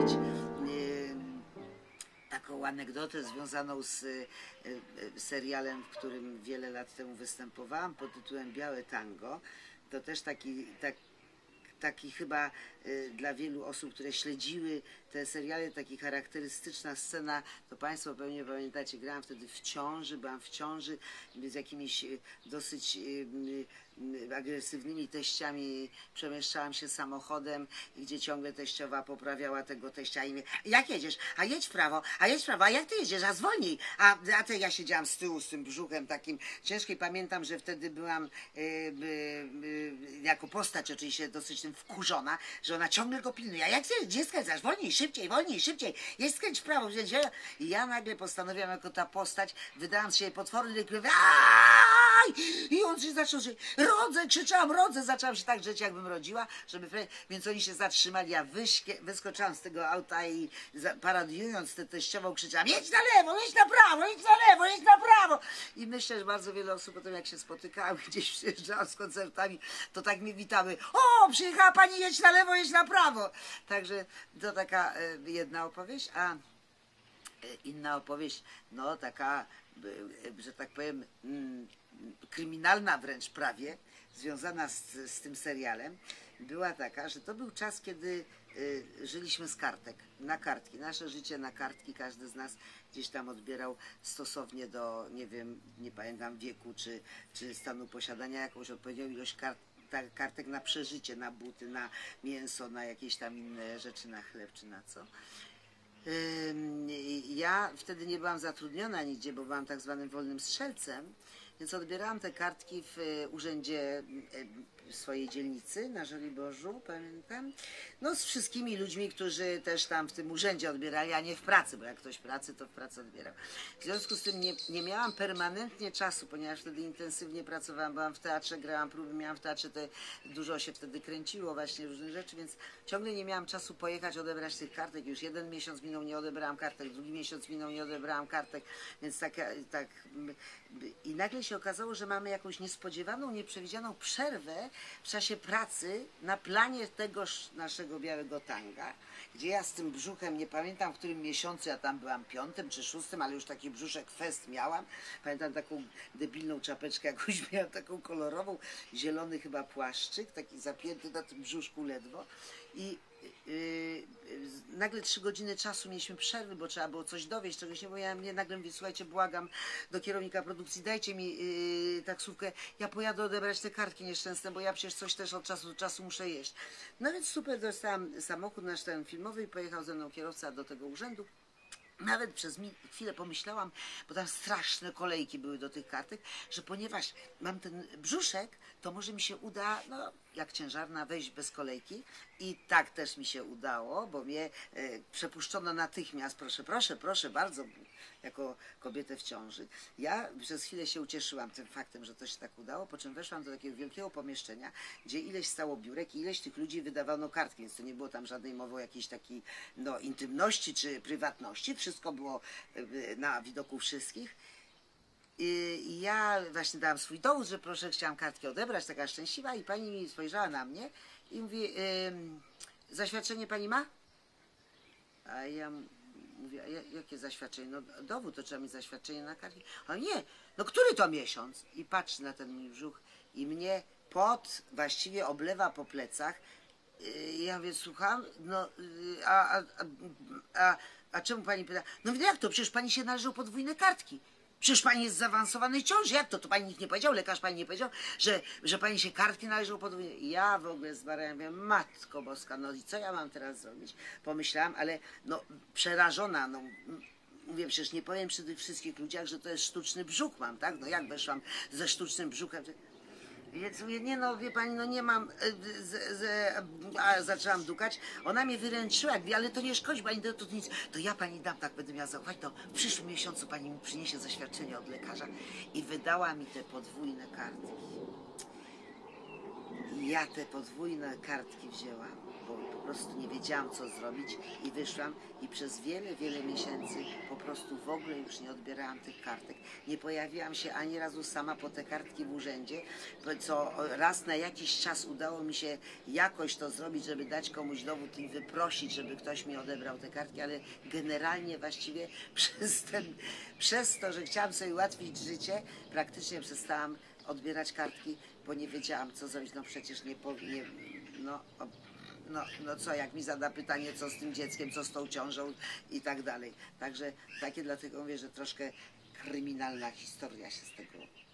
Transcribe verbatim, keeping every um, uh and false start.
opowiedzieć taką anegdotę związaną z serialem, w którym wiele lat temu występowałam pod tytułem Białe Tango. To też taki, tak, taki chyba dla wielu osób, które śledziły te seriale, taki charakterystyczna scena, to Państwo pewnie pamiętacie, grałam wtedy w ciąży, byłam w ciąży z jakimiś dosyć agresywnymi teściami, przemieszczałam się samochodem, gdzie ciągle teściowa poprawiała tego teścia i mnie, jak jedziesz? A jedź w prawo, a jedź w prawo, a jak ty jedziesz? A zwolnij! A, a te ja siedziałam z tyłu z tym brzuchem takim ciężkim. Pamiętam, że wtedy byłam y, y, y, jako postać oczywiście dosyć tym wkurzona, że ona ciągle go pilnuje. A jak ty, gdzie skręcasz? Wolniej, szybciej, wolniej, szybciej. Jedź, skręć w prawo. I ja nagle postanowiłam jako ta postać, wydałam się potworny krzyk. I on się zaczął, że rodzę, krzyczałam, rodzę, zaczęłam się tak drzeć, jakbym rodziła, żeby, więc oni się zatrzymali, ja wyśkie, wyskoczyłam z tego auta i za, parodiując tę teściową krzyczałam, jedź na lewo, jedź na prawo, jedź na lewo, jedź na prawo. I myślę, że bardzo wiele osób potem jak się spotykały, gdzieś przyjeżdżałam z koncertami, to tak mnie witały, o, przyjechała pani, jedź na lewo, jedź na prawo. Także to taka e, jedna opowieść, a e, inna opowieść, no taka, e, że tak powiem, mm, kryminalna wręcz prawie, związana z, z tym serialem, była taka, że to był czas, kiedy y, żyliśmy z kartek, na kartki. Nasze życie na kartki, każdy z nas gdzieś tam odbierał stosownie do, nie wiem, nie pamiętam wieku, czy, czy stanu posiadania, jakąś odpowiednią ilość kart, ta, kartek na przeżycie, na buty, na mięso, na jakieś tam inne rzeczy, na chleb, czy na co. Ja wtedy nie byłam zatrudniona nigdzie, bo byłam tak zwanym wolnym strzelcem, więc odbierałam te kartki w urzędzie swojej dzielnicy na Żoliborzu, pamiętam, no z wszystkimi ludźmi, którzy też tam w tym urzędzie odbierali, a nie w pracy, bo jak ktoś w pracy, to w pracy odbierał. W związku z tym nie, nie miałam permanentnie czasu, ponieważ wtedy intensywnie pracowałam, byłam w teatrze, grałam próby, miałam w teatrze, to dużo się wtedy kręciło właśnie różnych rzeczy, więc ciągle nie miałam czasu pojechać, odebrać tych kartek. Już jeden miesiąc minął, nie odebrałam kartek, drugi miesiąc minął, nie odebrałam kartek, więc tak, tak i nagle się okazało, że mamy jakąś niespodziewaną, nieprzewidzianą przerwę w czasie pracy na planie tegoż naszego Białego Tanga, gdzie ja z tym brzuchem, nie pamiętam w którym miesiącu, ja tam byłam piątym czy szóstym, ale już taki brzuszek fest miałam. Pamiętam taką debilną czapeczkę jakąś miałam, taką kolorową, zielony chyba płaszczyk, taki zapięty na tym brzuszku ledwo. I Yy, nagle trzy godziny czasu mieliśmy przerwy, bo trzeba było coś dowieść, czegoś nie, bo ja mnie nagle mówię, słuchajcie, błagam do kierownika produkcji, dajcie mi yy, taksówkę, ja pojadę odebrać te kartki nieszczęsne, bo ja przecież coś też od czasu do czasu muszę jeść. No więc super, dostałam samochód nasz ten filmowy i pojechał ze mną kierowca do tego urzędu. Nawet przez chwilę pomyślałam, bo tam straszne kolejki były do tych kartek, że ponieważ mam ten brzuszek, to może mi się uda, no jak ciężarna, wejść bez kolejki. I tak też mi się udało, bo mnie e, przepuszczono natychmiast, proszę, proszę, proszę bardzo, jako kobietę w ciąży. Ja przez chwilę się ucieszyłam tym faktem, że to się tak udało, po czym weszłam do takiego wielkiego pomieszczenia, gdzie ileś stało biurek i ileś tych ludzi wydawano kartki, więc to nie było tam żadnej mowy o jakiejś takiej no, intymności czy prywatności. Wszystko było na widoku wszystkich. I ja właśnie dałam swój dowód, że proszę, chciałam kartkę odebrać, taka szczęśliwa, i pani mi spojrzała na mnie i mówi, zaświadczenie pani ma? A ja mówię, a jakie zaświadczenie? No dowód, to trzeba mieć zaświadczenie na kartkę. A nie, no który to miesiąc? I patrzy na ten mój brzuch i mnie pot właściwie oblewa po plecach. Ja mówię, słucham, no a, a, a, a czemu pani pyta? No jak to, przecież pani się należą podwójne kartki. Przecież pani jest w zaawansowanej ciąży. Jak to? To pani nikt nie powiedział, lekarz pani nie powiedział, że, że pani się kartki należą podwójnie. Ja w ogóle zwariowałam, mówię, Matko Boska, no i co ja mam teraz zrobić? Pomyślałam, ale no przerażona, no mówię, przecież nie powiem przy tych wszystkich ludziach, że to jest sztuczny brzuch mam, tak? No jak weszłam ze sztucznym brzuchem? Więc mówię, nie no, wie pani, no nie mam, z, z, a zaczęłam dukać, ona mnie wyręczyła, jak wie, ale to nie szkodzi, pani, to, to nic, to ja pani dam, tak będę miała zaufać, to w przyszłym miesiącu pani mi przyniesie zaświadczenie od lekarza i wydała mi te podwójne kartki. I ja te podwójne kartki wzięłam bo po prostu nie wiedziałam, co zrobić i wyszłam i przez wiele, wiele miesięcy po prostu w ogóle już nie odbierałam tych kartek. Nie pojawiłam się ani razu sama po te kartki w urzędzie, co raz na jakiś czas udało mi się jakoś to zrobić, żeby dać komuś dowód i wyprosić, żeby ktoś mi odebrał te kartki, ale generalnie właściwie przez, ten, przez to, że chciałam sobie ułatwić życie, praktycznie przestałam odbierać kartki, bo nie wiedziałam, co zrobić. No przecież nie powiem, no, no, no co, jak mi zada pytanie, co z tym dzieckiem, co z tą ciążą i tak dalej. Także takie dlatego mówię, że troszkę kryminalna historia się z tego